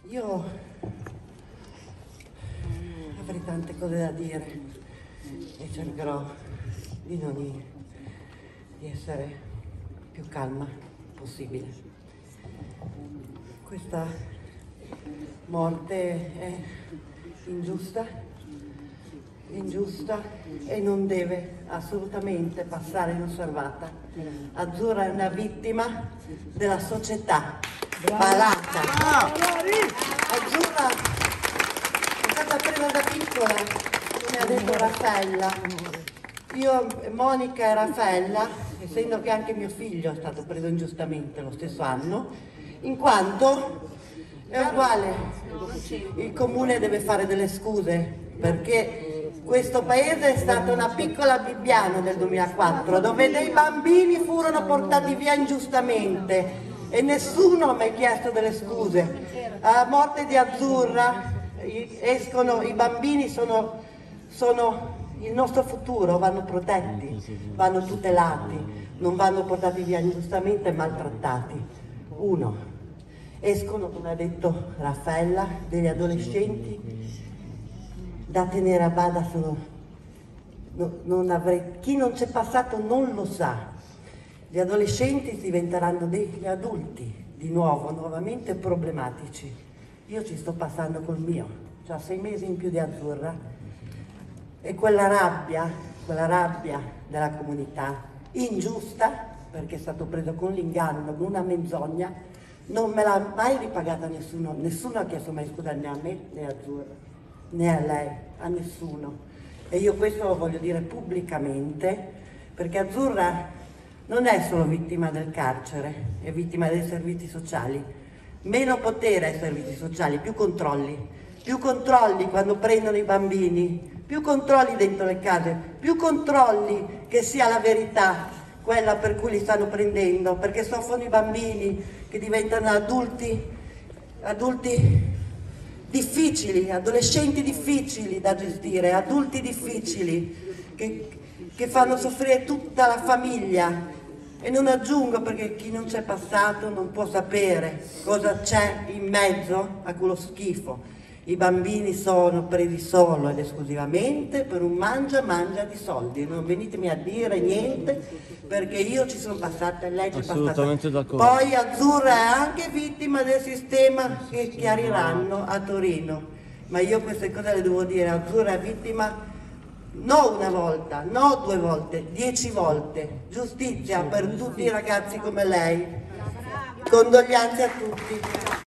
Io avrei tante cose da dire e cercherò di essere più calma possibile. Questa morte è ingiusta e non deve assolutamente passare inosservata. Azzurra è una vittima della società malata. Azzurra è stata presa da piccola, come ha detto Raffaella. Io, Monica e Raffaella, essendo che anche mio figlio è stato preso ingiustamente lo stesso anno, in quanto è uguale, il comune deve fare delle scuse, perché questo paese è stata una piccola Bibbiano del 2004, dove dei bambini furono portati via ingiustamente e nessuno mi ha chiesto delle scuse. Alla morte di Azzurra escono, i bambini sono il nostro futuro, vanno protetti, vanno tutelati, non vanno portati via ingiustamente e maltrattati. Uno, escono, come ha detto Raffaella, degli adolescenti da tenere a bada chi non c'è passato non lo sa. Gli adolescenti diventeranno degli adulti, di nuovo, nuovamente problematici. Io ci sto passando col mio, ho 6 mesi in più di Azzurra, e quella rabbia della comunità, ingiusta, perché è stato preso con l'inganno, con una menzogna, non me l'ha mai ripagata nessuno ha chiesto mai scusa né a me né a Azzurra, né a lei, a nessuno. E io questo lo voglio dire pubblicamente, perché Azzurra non è solo vittima del carcere, è vittima dei servizi sociali. Meno potere ai servizi sociali, più controlli quando prendono i bambini, più controlli dentro le case, più controlli che sia la verità quella per cui li stanno prendendo, perché soffrono i bambini che diventano adulti difficili, adolescenti difficili da gestire, adulti difficili che fanno soffrire tutta la famiglia. E non aggiungo, perché chi non c'è passato non può sapere cosa c'è in mezzo a quello schifo. I bambini sono presi solo ed esclusivamente per un mangia di soldi. Non venitemi a dire niente, perché io ci sono passata e lei ci è passata. Assolutamente d'accordo. Poi Azzurra è anche vittima del sistema che chiariranno a Torino. Ma io queste cose le devo dire. Azzurra è vittima non una volta, no 2 volte, 10 volte. Giustizia per tutti i ragazzi come lei. Condoglianze a tutti.